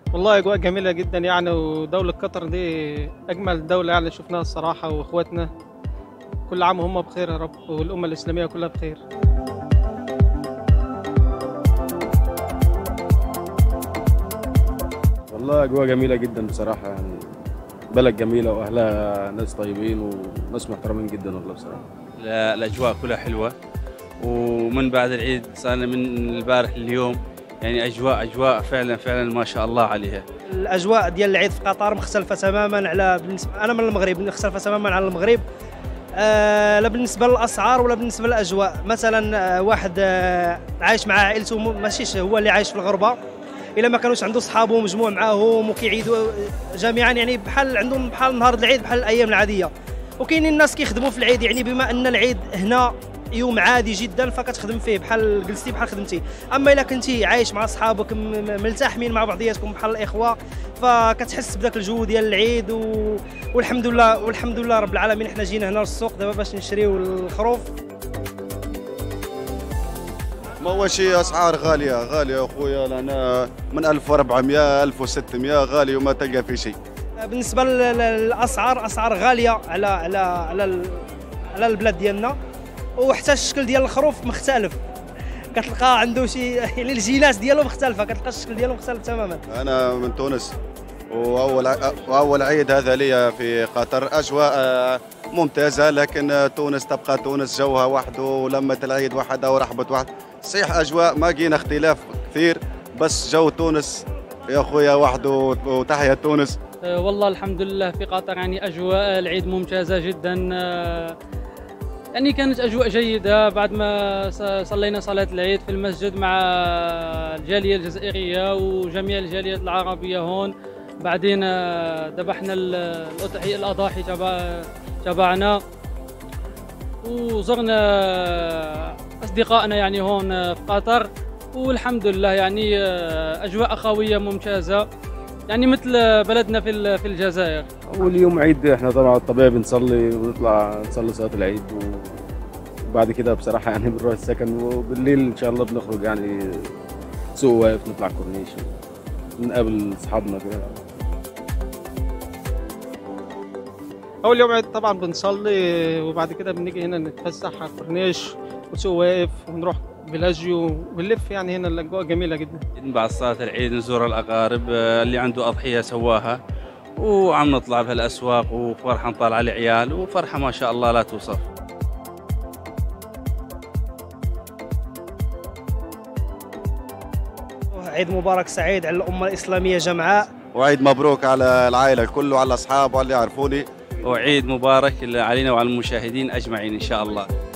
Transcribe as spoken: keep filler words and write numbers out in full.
والله أجواء جميلة جدا يعني، ودولة قطر دي أجمل دولة يعني شفناها الصراحة، وإخواتنا كل عام وهم بخير يا رب، والأمة الإسلامية كلها بخير. والله أجواء جميلة جدا بصراحة يعني. بلد جميلة وأهلها ناس طيبين وناس محترمين جدا والله بصراحة. لا، الأجواء كلها حلوة، ومن بعد العيد صار من البارح اليوم يعني أجواء أجواء فعلا فعلا ما شاء الله عليها. الاجواء ديال العيد في قطر مختلفه تماما على بالنسبه، انا من المغرب، مختلفه تماما على المغرب. آه لا بالنسبه للاسعار ولا بالنسبه للاجواء. مثلا آه واحد آه عايش مع عائلته، ماشي هو اللي عايش في الغربه، الا ما كانوش عنده صحابه مجموع معاهم وكيعيدوا جميعا، يعني بحال عندهم بحال نهار العيد بحال الايام العاديه. وكاينين الناس كيخدموا في العيد، يعني بما ان العيد هنا يوم عادي جدا فكتخدم فيه بحال جلستي بحال خدمتي. اما الا كنتي عايش مع صحابك ملتحمين مع بعضياتكم بحال الاخوه، فكتحس بداك الجو ديال العيد و... والحمد لله والحمد لله رب العالمين. حنا جينا هنا للسوق دابا باش نشريو الخروف. ما هو شيء اسعار غاليه غاليه اخويا، لان من ألف وأربعمائة ألف وستمائة غالي وما تلقى في شيء. بالنسبه للاسعار، اسعار غاليه على على على على البلاد ديالنا، وحتى الشكل ديال الخروف مختلف. كتلقى عنده شي يعني الجينات ديالو مختلفه، كتلقى الشكل ديالو مختلف تماما. انا من تونس، واول واول عيد هذا لي في قطر. اجواء ممتازه، لكن تونس تبقى تونس، جوها وحده ولمه العيد وحدها ورحبه وحده. صحيح اجواء ما جينا اختلاف كثير، بس جو تونس يا اخويا وحده، وتحيا تونس. والله الحمد لله في قطر يعني أجواء العيد ممتازة جدا. يعني كانت أجواء جيدة بعد ما صلينا صلاة العيد في المسجد مع الجالية الجزائرية وجميع الجاليات العربية هون. بعدين ذبحنا الأضحية الأضاحي تبع تبعنا، وزرنا أصدقائنا يعني هون في قطر، والحمد لله يعني أجواء أخوية ممتازة يعني مثل بلدنا في في الجزائر. أول يوم عيد احنا طبعا الطبيعي بنصلي ونطلع نصلي صلاة العيد، وبعد كده بصراحة يعني بنروح السكن، وبالليل إن شاء الله بنخرج يعني سوق واقف، نطلع كورنيش نقابل أصحابنا كده. أول يوم عيد طبعا بنصلي، وبعد كده بنيجي هنا نتفسح على الكورنيش وسوق واقف، ونروح بلاجيو ونلف. يعني هنا الأجواء جميلة جدا. بعد صلاة العيد نزور الأقارب، اللي عنده أضحية سواها، وعم نطلع بهالأسواق، وفرحة نطلع العيال، وفرحة ما شاء الله لا توصف. عيد مبارك سعيد على الأمة الإسلامية جمعاء، وعيد مبروك على العائله الكل وعلى الاصحاب وعلى اللي يعرفوني. وعيد مبارك علينا وعلى المشاهدين أجمعين إن شاء الله.